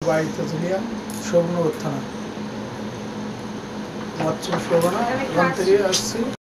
বাড়ি তেঁতুলিয়া শোভনগর থানা। আমার শোভনা, ওখান থেকে আসছি।